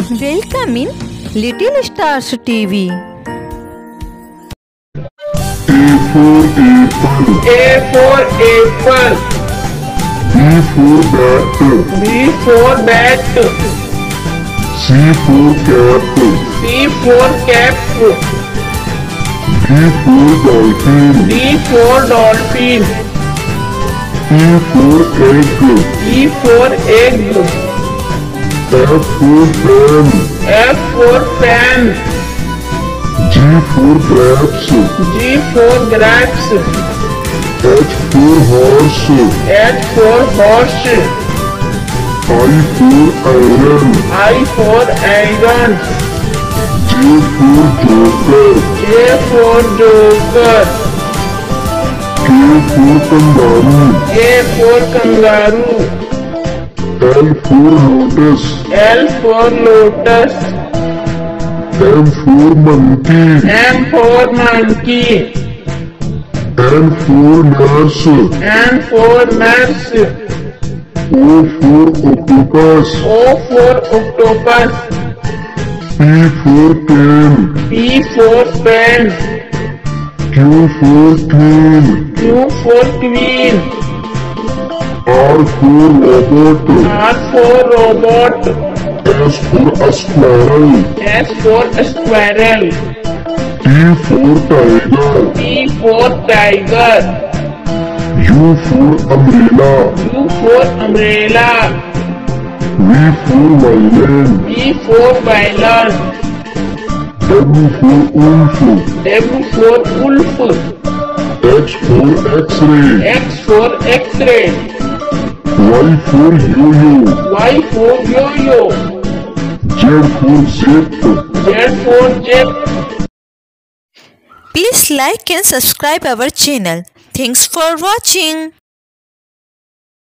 Welcome in Little Stars TV. A for apple. B for bat. C for cap. D for dolphin. E for egg. F for fan. G for grapes. H for horse. I for iron. J for joker. K for kangaroo. L for lotus. M for monkey. N for nurse. O for octopus. P for pen. Q for queen. R for robot. S for squirrel. T for tiger. U for umbrella. V for violin. W for wolf. X for x-ray. Y for yo-yo. Z for jet. Please like and subscribe our channel. Thanks for watching.